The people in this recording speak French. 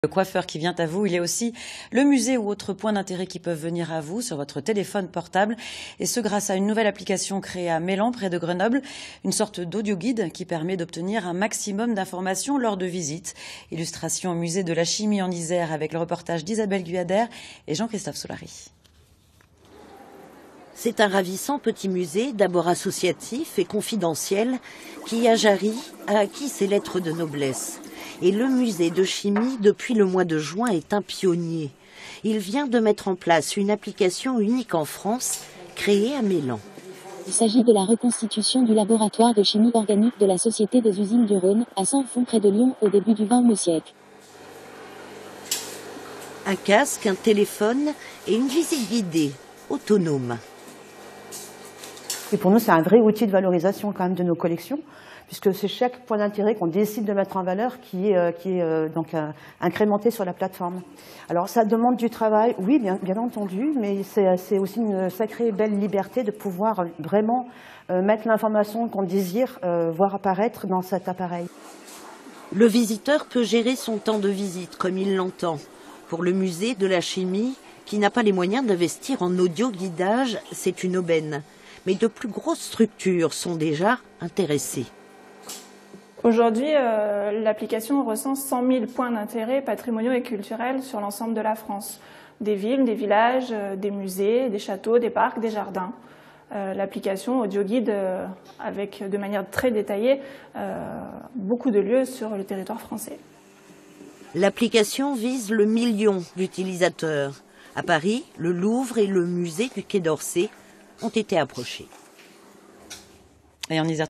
Le coiffeur qui vient à vous, il est aussi le musée ou autre point d'intérêt qui peuvent venir à vous sur votre téléphone portable. Et ce grâce à une nouvelle application créée à Mélan, près de Grenoble, une sorte d'audio-guide qui permet d'obtenir un maximum d'informations lors de visites. Illustration au musée de la chimie en Isère avec le reportage d'Isabelle Guyader et Jean-Christophe Solari. C'est un ravissant petit musée, d'abord associatif et confidentiel, qui à Jarry a acquis ses lettres de noblesse. Et le musée de chimie, depuis le mois de juin, est un pionnier. Il vient de mettre en place une application unique en France, créée à Mélan. Il s'agit de la reconstitution du laboratoire de chimie organique de la Société des usines du Rhône, à Saint-Fond près de Lyon, au début du XXe siècle. Un casque, un téléphone et une visite guidée, autonome. Et pour nous, c'est un vrai outil de valorisation quand même de nos collections, puisque c'est chaque point d'intérêt qu'on décide de mettre en valeur qui est donc incrémenté sur la plateforme. Alors ça demande du travail, oui, bien entendu, mais c'est aussi une sacrée belle liberté de pouvoir vraiment mettre l'information qu'on désire voir apparaître dans cet appareil. Le visiteur peut gérer son temps de visite comme il l'entend. Pour le musée de la chimie, qui n'a pas les moyens d'investir en audio-guidage, c'est une aubaine. Mais de plus grosses structures sont déjà intéressées. Aujourd'hui, l'application recense 100 000 points d'intérêt patrimoniaux et culturels sur l'ensemble de la France. Des villes, des villages, des musées, des châteaux, des parcs, des jardins. L'application audio guide avec de manière très détaillée beaucoup de lieux sur le territoire français. L'application vise le million d'utilisateurs. À Paris, le Louvre et le musée du Quai d'Orsay ont été approchés. Et en Isère